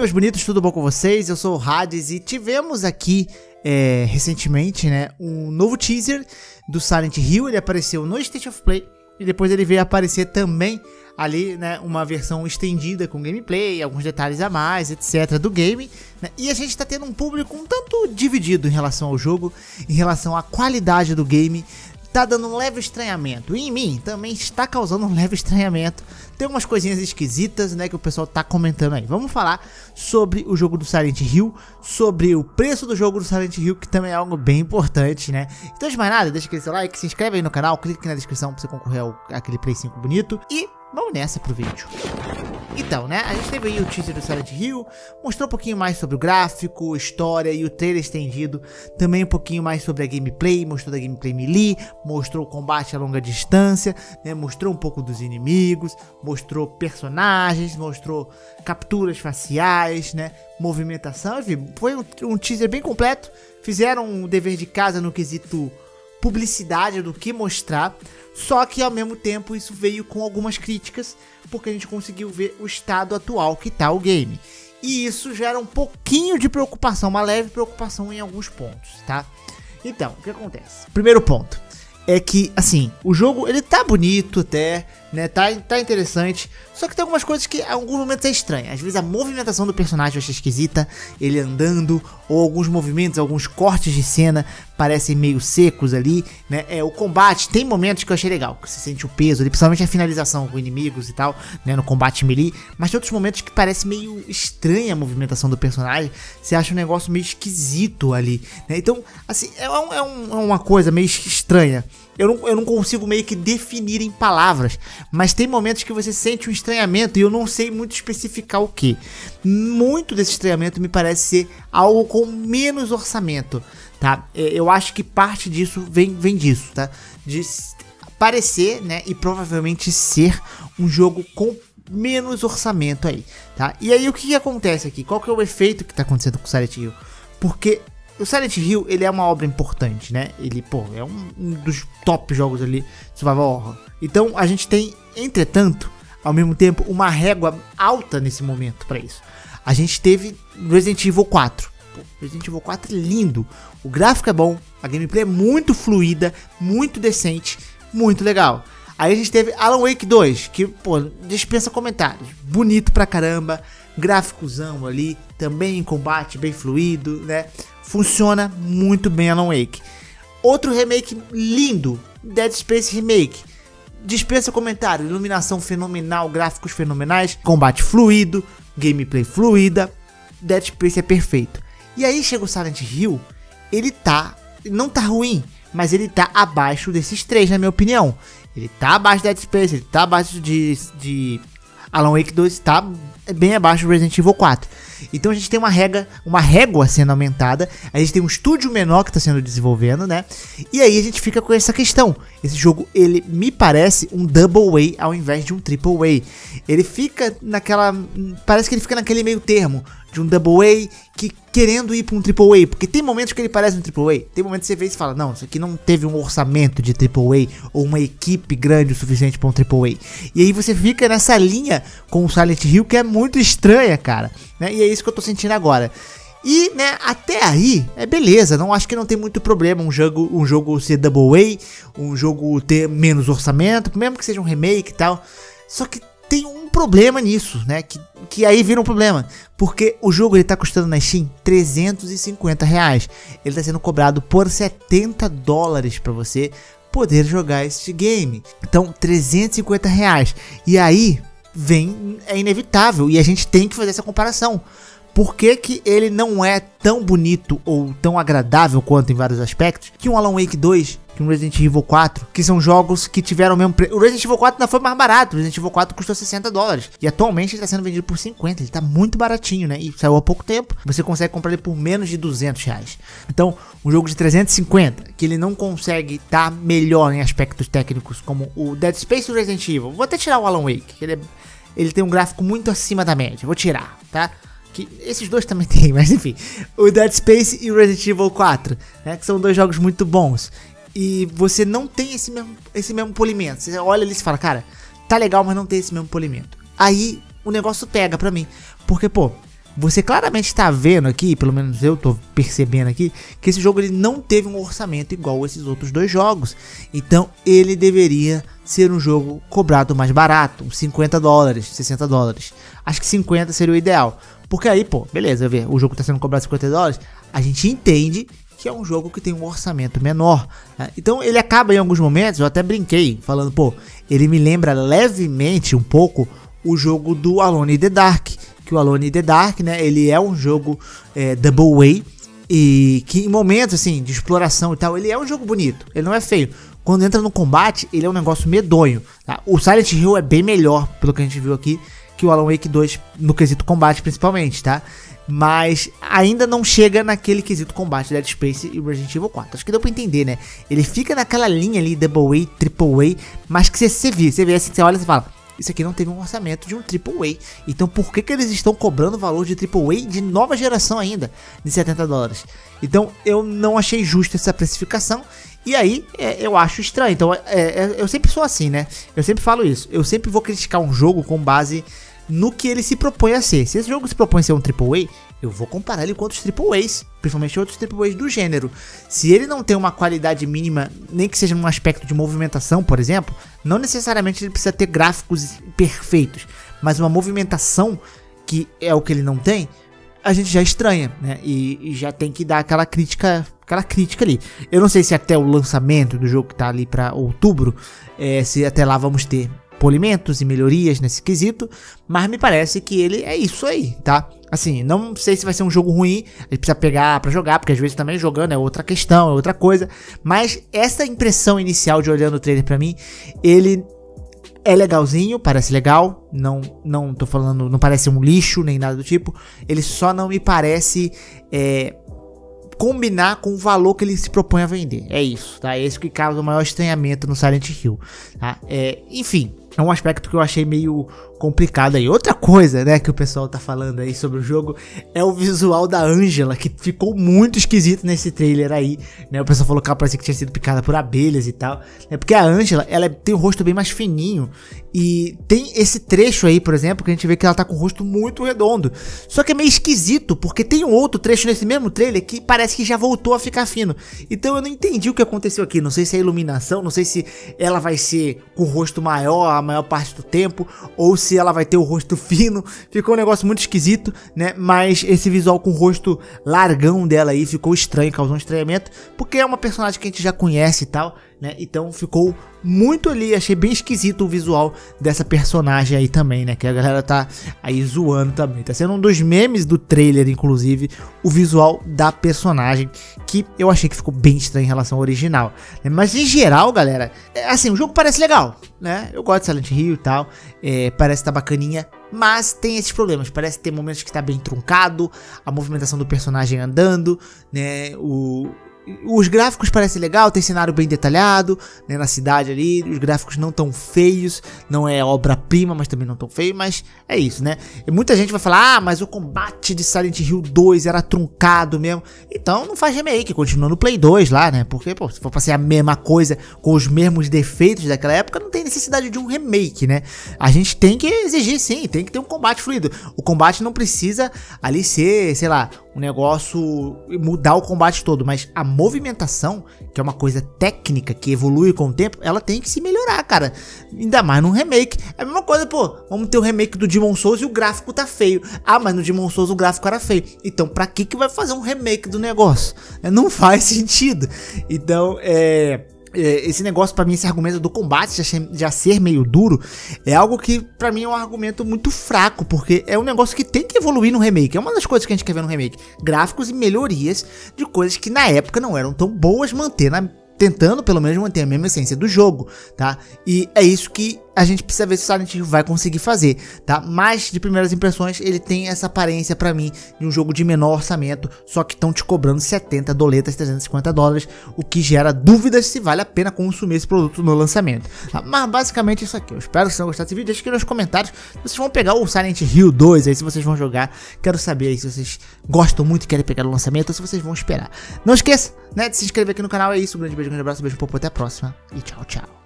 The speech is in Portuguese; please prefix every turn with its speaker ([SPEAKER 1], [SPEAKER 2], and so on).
[SPEAKER 1] meus bonitos, tudo bom com vocês? Eu sou o Hades e tivemos aqui recentemente, né, um novo teaser do Silent Hill. Ele apareceu no State of Play e depois ele veio aparecer também ali, né, uma versão estendida com gameplay, alguns detalhes a mais, etc, do game, né? E a gente tá tendo um público um tanto dividido em relação ao jogo, em relação à qualidade do game. Tá dando um leve estranhamento, e em mim também está causando um leve estranhamento. Tem umas coisinhas esquisitas, né, que o pessoal tá comentando aí. Vamos falar sobre o jogo do Silent Hill, sobre o preço do jogo do Silent Hill, que também é algo bem importante, né. Então, de mais nada, deixa aquele seu like, se inscreve aí no canal, clique aqui na descrição pra você concorrer àquele Play 5 bonito. E vamos nessa pro vídeo. Então, né, a gente teve aí o teaser do Silent Hill, mostrou um pouquinho mais sobre o gráfico, história e o trailer estendido, também um pouquinho mais sobre a gameplay, mostrou da gameplay melee, mostrou o combate a longa distância, né, mostrou um pouco dos inimigos, mostrou personagens, mostrou capturas faciais, né, movimentação, enfim, foi um teaser bem completo. Fizeram um dever de casa no quesito publicidade do que mostrar, só que ao mesmo tempo isso veio com algumas críticas, porque a gente conseguiu ver o estado atual que tá o game. E isso gera um pouquinho de preocupação, uma leve preocupação em alguns pontos, tá? Então, o que acontece? Primeiro ponto é que, assim, o jogo, ele tá bonito até, né, tá interessante, só que tem algumas coisas que em alguns momentos é estranha. Às vezes a movimentação do personagem eu achei esquisita, ele andando, ou alguns movimentos, alguns cortes de cena parecem meio secos ali, né. O combate, tem momentos que eu achei legal, que você sente o peso ali, principalmente a finalização com inimigos e tal, né, no combate melee, mas tem outros momentos que parece meio estranha a movimentação do personagem, você acha um negócio meio esquisito ali, né. Então, assim, é uma coisa meio estranha. Eu não consigo meio que definir em palavras, mas tem momentos que você sente um estranhamento e eu não sei muito especificar o que. Muito desse estranhamento me parece ser algo com menos orçamento, tá? Eu acho que parte disso vem disso, tá? De parecer, né, e provavelmente ser um jogo com menos orçamento aí, tá? E aí o que acontece aqui? Qual que é o efeito que tá acontecendo com o Silent Hill? Porque o Silent Hill, ele é uma obra importante, né? Ele, pô, é um dos top jogos ali, Survival Horror. Então, a gente tem, entretanto, ao mesmo tempo, uma régua alta nesse momento pra isso. A gente teve Resident Evil 4. Pô, Resident Evil 4 é lindo. O gráfico é bom, a gameplay é muito fluida, muito decente, muito legal. Aí a gente teve Alan Wake 2, que, pô, dispensa comentários. Bonito pra caramba, gráficozão ali, também em combate, bem fluido, né? Funciona muito bem Alan Wake. Outro remake lindo, Dead Space Remake. Dispensa comentário, iluminação fenomenal, gráficos fenomenais, combate fluido, gameplay fluida, Dead Space é perfeito. E aí chega o Silent Hill, ele não tá ruim, mas ele tá abaixo desses três, na minha opinião. Ele tá abaixo de Dead Space, ele tá abaixo de Alan Wake 2, tá bem abaixo do Resident Evil 4. Então a gente tem uma régua sendo aumentada, a gente tem um estúdio menor que está sendo desenvolvendo, né? E aí a gente fica com essa questão. Esse jogo, ele me parece um Double A ao invés de um Triple A. Ele fica parece que ele fica naquele meio termo de um Double A que querendo ir para um Triple A, porque tem momentos que ele parece um Triple A, tem momentos que você vê e fala, não, isso aqui não teve um orçamento de Triple A ou uma equipe grande o suficiente para um Triple A. E aí você fica nessa linha com o Silent Hill que é muito estranha, cara, né? E é isso que eu tô sentindo agora. E, né, até aí, beleza, não acho que não tem muito problema um jogo ser Double A, um jogo ter menos orçamento, mesmo que seja um remake e tal. Só que tem um problema nisso, né, que aí vira um problema, porque o jogo ele tá custando na Steam R$350, ele tá sendo cobrado por $70 para você poder jogar este game, então R$350, e aí é inevitável, e a gente tem que fazer essa comparação. Por que que ele não é tão bonito ou tão agradável quanto em vários aspectos que um Alan Wake 2, que um Resident Evil 4, que são jogos que tiveram o mesmo preço. O Resident Evil 4 não foi mais barato, o Resident Evil 4 custou $60 e atualmente ele está sendo vendido por 50, ele está muito baratinho, né? E saiu há pouco tempo, você consegue comprar ele por menos de R$200. Então, um jogo de 350, que ele não consegue estar melhor em aspectos técnicos como o Dead Space e o Resident Evil. Vou até tirar o Alan Wake, que ele tem um gráfico muito acima da média, vou tirar, tá? Que esses dois também tem, mas enfim, o Dead Space e o Resident Evil 4, né, que são dois jogos muito bons, e você não tem esse mesmo polimento. Você olha ali e fala, cara, tá legal, mas não tem esse mesmo polimento. Aí o negócio pega pra mim, porque, pô, você claramente está vendo aqui, pelo menos eu tô percebendo aqui, que esse jogo ele não teve um orçamento igual a esses outros dois jogos. Então ele deveria ser um jogo cobrado mais barato, uns 50 dólares, 60 dólares. Acho que 50 seria o ideal. Porque aí, pô, beleza, o jogo está sendo cobrado 50 dólares, a gente entende que é um jogo que tem um orçamento menor, né? Então ele acaba em alguns momentos, eu até brinquei, falando, pô, ele me lembra levemente um pouco o jogo do Alone in the Dark, que o Alone in the Dark, né, ele é um jogo Double A, e que em momentos assim de exploração e tal, ele é um jogo bonito, ele não é feio. Quando entra no combate, ele é um negócio medonho, tá? O Silent Hill é bem melhor, pelo que a gente viu aqui, que o Alan Wake 2 no quesito combate principalmente, tá? Mas ainda não chega naquele quesito combate Dead Space e Resident Evil 4. Acho que deu pra entender, né? Ele fica naquela linha ali, Double A, Triple A, mas que você vê assim, você olha e fala, isso aqui não teve um orçamento de um Triple A. Então por que eles estão cobrando valor de Triple A de nova geração ainda, de 70 dólares? Então eu não achei justo essa precificação. E aí, eu acho estranho. Então, eu sempre sou assim, né? Eu sempre falo isso. Eu sempre vou criticar um jogo com base no que ele se propõe a ser. Se esse jogo se propõe a ser um AAA, eu vou comparar ele com outros AAAs, principalmente outros AAAs do gênero. Se ele não tem uma qualidade mínima, nem que seja num aspecto de movimentação, por exemplo, não necessariamente ele precisa ter gráficos perfeitos, mas uma movimentação que é o que ele não tem, a gente já estranha, né? E já tem que dar aquela crítica ali. Eu não sei se até o lançamento do jogo que tá ali pra outubro, se até lá vamos ter polimentos e melhorias nesse quesito, mas me parece que ele é isso aí, tá? Assim, não sei se vai ser um jogo ruim, ele precisa pegar pra jogar, porque às vezes também jogando é outra questão, é outra coisa, mas essa impressão inicial de olhando o trailer pra mim, ele é legalzinho, parece legal, não tô falando, não parece um lixo nem nada do tipo, ele só não me parece combinar com o valor que ele se propõe a vender, é isso, tá? É isso que causa o maior estranhamento no Silent Hill, tá? Enfim, é um aspecto que eu achei meio complicado aí. Outra coisa, né, que o pessoal tá falando aí sobre o jogo é o visual da Angela, que ficou muito esquisito nesse trailer aí, né? O pessoal falou que ela parecia que tinha sido picada por abelhas e tal, né? Porque a Angela, ela tem o rosto bem mais fininho e tem esse trecho aí, por exemplo, que a gente vê que ela tá com o rosto muito redondo. Só que é meio esquisito, porque tem um outro trecho nesse mesmo trailer que parece que já voltou a ficar fino. Então eu não entendi o que aconteceu aqui, não sei se é iluminação, não sei se ela vai ser com o rosto maior a maior parte do tempo, ou se ela vai ter o rosto fino. Ficou um negócio muito esquisito, né? Mas esse visual com o rosto largão dela aí ficou estranho, causou um estranhamento, porque é uma personagem que a gente já conhece e tal, né? Então ficou muito ali, achei bem esquisito o visual dessa personagem aí também, né? Que a galera tá aí zoando também. Tá sendo um dos memes do trailer, inclusive, o visual da personagem, que eu achei que ficou bem estranho em relação ao original, né? Mas em geral, galera, assim, o jogo parece legal, né? Eu gosto de Silent Hill e tal, parece estar bacaninha, mas tem esses problemas, parece ter momentos que tá bem truncado, a movimentação do personagem andando, né? Os gráficos parecem legal, tem cenário bem detalhado, né, na cidade ali, os gráficos não tão feios, não é obra-prima, mas também não tão feio, mas é isso, né? E muita gente vai falar, mas o combate de Silent Hill 2 era truncado mesmo, então não faz remake, continua no Play 2 lá, né? Porque, pô, se for pra ser a mesma coisa, com os mesmos defeitos daquela época, não tem necessidade de um remake, né? A gente tem que exigir sim, tem que ter um combate fluido, o combate não precisa ali ser, sei lá, um negócio, mudar o combate todo, mas a movimentação, que é uma coisa técnica que evolui com o tempo, ela tem que se melhorar, cara. Ainda mais num remake. É a mesma coisa, pô, vamos ter um remake do Demon's Souls e o gráfico tá feio. Ah, mas no Demon's Souls o gráfico era feio. Então pra que vai fazer um remake do negócio? Não faz sentido. Então, esse negócio pra mim, esse argumento do combate já ser meio duro, é algo que pra mim é um argumento muito fraco, porque é um negócio que tem que evoluir no remake, é uma das coisas que a gente quer ver no remake, gráficos e melhorias de coisas que na época não eram tão boas, tentando pelo menos manter a mesma essência do jogo, tá? E é isso que a gente precisa ver se o Silent Hill vai conseguir fazer, tá? Mas de primeiras impressões ele tem essa aparência pra mim de um jogo de menor orçamento, só que estão te cobrando 70 doletas, 350 dólares, o que gera dúvidas se vale a pena consumir esse produto no lançamento, tá? Mas basicamente isso aqui. Eu espero que vocês tenham gostado desse vídeo. Deixa aqui nos comentários se vocês vão pegar o Silent Hill 2 aí, se vocês vão jogar. Quero saber aí se vocês gostam muito e querem pegar o lançamento ou se vocês vão esperar. Não esqueça, né, de se inscrever aqui no canal. É isso, um grande beijo, um grande abraço, beijo, até a próxima e tchau, tchau.